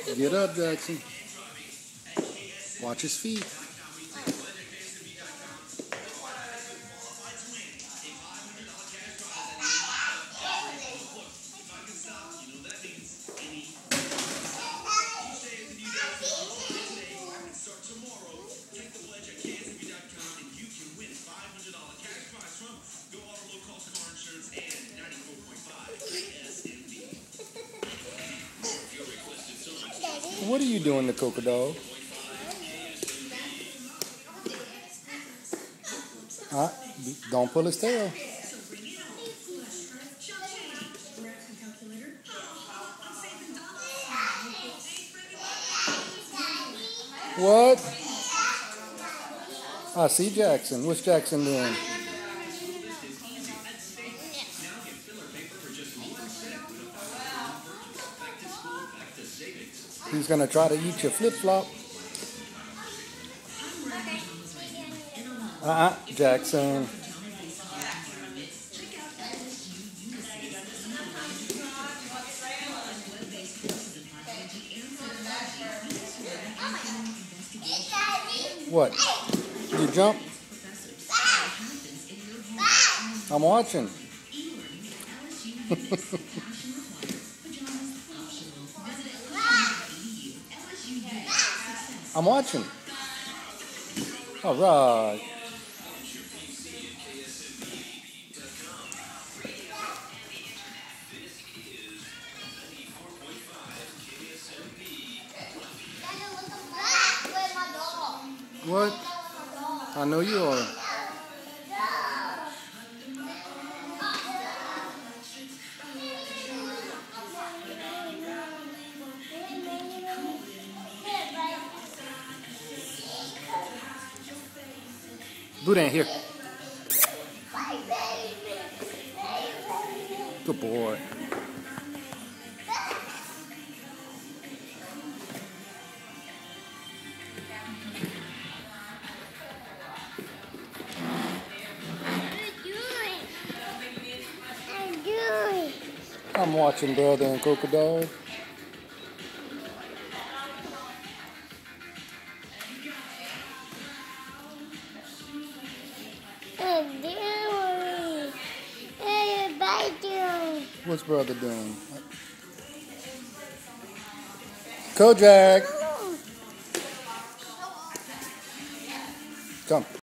Get up, Jackson. Watch his feet. What are you doing to Coco Dog? Don't pull his tail. What? I see Jackson. What's Jackson doing? He's going to try to eat your flip-flop. Jackson. What? You jump? I'm watching. I'm watching. All right. What? I know you are. Boudin, here. Good boy. I'm watching Brother and Coco Dog. What's Brother doing? Kojak! Come.